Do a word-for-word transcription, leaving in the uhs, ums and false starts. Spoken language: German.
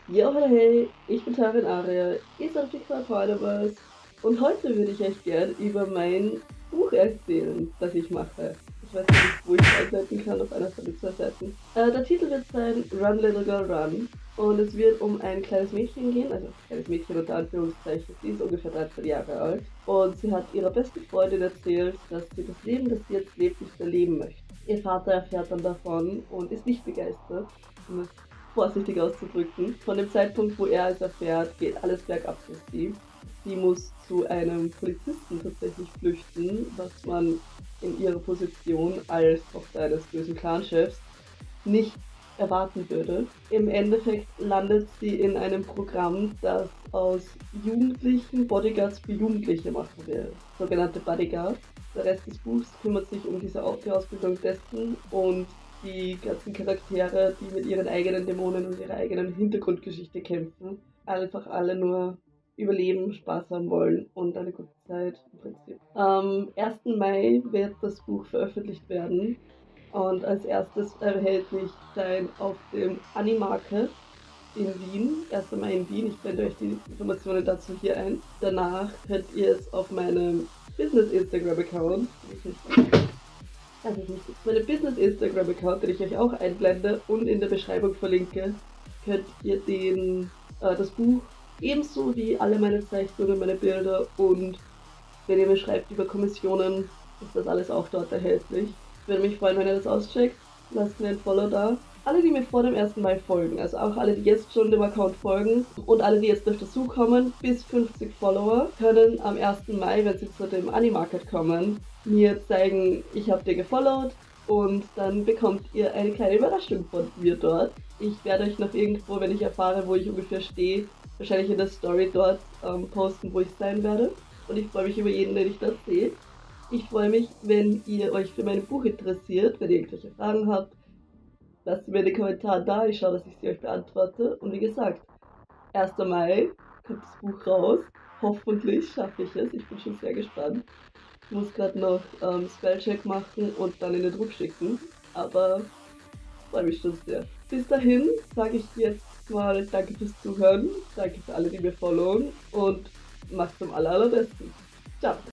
Jo, hallo, hey, ich bin Tarin Aria, ihr seid auf die Quadratverse und heute würde ich euch gern über mein Buch erzählen, das ich mache. Ich weiß nicht, wo ich es einsetzen kann, auf einer von den zwei Seiten. Äh, der Titel wird sein Run Little Girl Run und es wird um ein kleines Mädchen gehen, also ein kleines Mädchen unter Anführungszeichen, sie ist ungefähr dreizehn Jahre alt und sie hat ihrer besten Freundin erzählt, dass sie das Leben, das sie jetzt lebt, nicht mehr leben möchte. Ihr Vater erfährt dann davon und ist nicht begeistert, um es vorsichtig auszudrücken. Von dem Zeitpunkt, wo er es erfährt, geht alles bergab für sie. Sie muss zu einem Polizisten tatsächlich flüchten, was man in ihrer Position als Tochter eines bösen Clanchefs nicht erwarten würde. Im Endeffekt landet sie in einem Programm, das aus Jugendlichen Bodyguards für Jugendliche machen will. Sogenannte Bodyguards. Der Rest des Buchs kümmert sich um diese Ausbildung dessen und die ganzen Charaktere, die mit ihren eigenen Dämonen und ihrer eigenen Hintergrundgeschichte kämpfen, einfach alle nur überleben, Spaß haben wollen und eine gute Zeit im Prinzip. Am ersten Mai wird das Buch veröffentlicht werden und als erstes erhältlich sein auf dem Animarket in Wien, erster Mai in Wien. Ich blende euch die Informationen dazu hier ein. Danach könnt ihr es auf meinem Business-Instagram-Account, also nicht, meinem Business-Instagram-Account, den ich euch auch einblende und in der Beschreibung verlinke, könnt ihr den, äh, das Buch ebenso wie alle meine Zeichnungen, meine Bilder und wenn ihr mir schreibt über Kommissionen, ist das alles auch dort erhältlich. Ich würde mich freuen, wenn ihr das auscheckt. Lasst mir ein Follow da. Alle, die mir vor dem ersten Mai folgen, also auch alle, die jetzt schon dem Account folgen und alle, die jetzt durch dazukommen, bis fünfzig Follower, können am ersten Mai, wenn sie zu dem Animarket kommen, mir zeigen, ich habe dir gefollowt und dann bekommt ihr eine kleine Überraschung von mir dort. Ich werde euch noch irgendwo, wenn ich erfahre, wo ich ungefähr stehe, wahrscheinlich in der Story dort ähm, posten, wo ich sein werde. Und ich freue mich über jeden, den ich das sehe. Ich freue mich, wenn ihr euch für mein Buch interessiert, wenn ihr irgendwelche Fragen habt. Lasst mir in den Kommentaren da, ich schaue, dass ich sie euch beantworte. Und wie gesagt, erster Mai kommt das Buch raus. Hoffentlich schaffe ich es, ich bin schon sehr gespannt. Ich muss gerade noch ähm, Spellcheck machen und dann in den Druck schicken. Aber ich freue mich schon sehr. Bis dahin sage ich jetzt mal danke fürs Zuhören, danke für alle, die mir followen und macht's zum aller, allerbesten. Ciao!